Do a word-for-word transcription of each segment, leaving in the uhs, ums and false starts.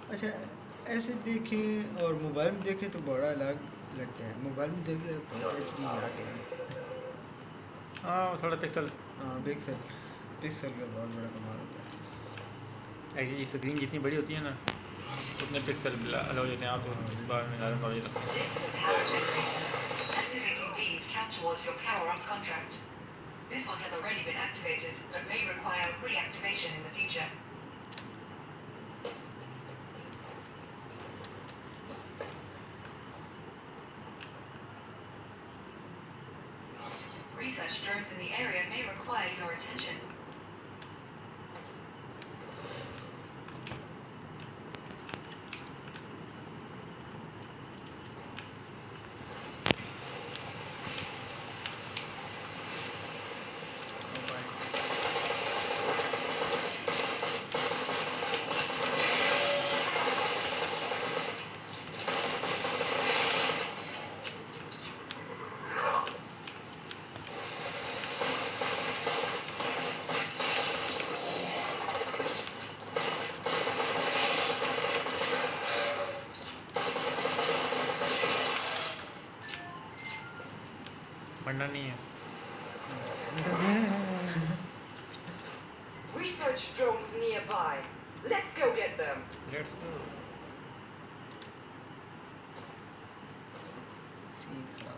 अच्छा, ऐसे देखें और मोबाइल में देखें तो बड़ा अलग लगता है। मोबाइल में देखें बहुत एच डी आ गया है। हाँ थोड़ा पिक्सल, हाँ पिक्सल पिक्सल का बहुत बड़ा कमाल होता है। एक्चुअली स्क्रीन जितनी बड़ी होती है ना उतने पिक्सल अलग हो जाते हैं। आप हाँ इस बारे में ज़्यादा नॉलेज रखते हैं। This is a power generator. Activating these count towards your power-up contract. This one has already been activated, but may require reactivation in the future. Research drones in the area may require your attention. पढ़ना नहीं है। Research drones nearby. Let's go get them. Let's go. Scene खराब।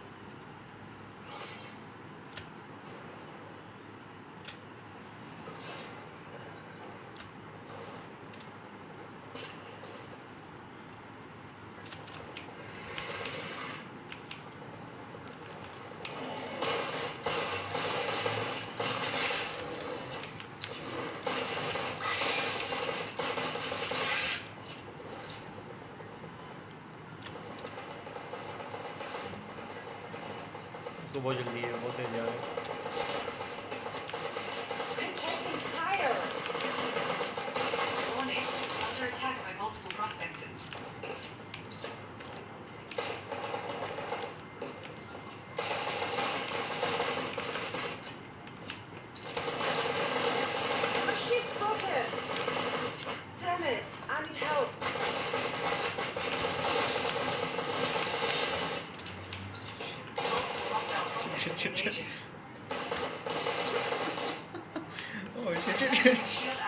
तो बहुत जल्दी है, बहुत तेज जा रहा है। I'm taking fire. Warning, under attack by multiple prospectors. My ship's broken. Damn it! I need help. Multiple hostile prospectors engaging. Oh shit! Shield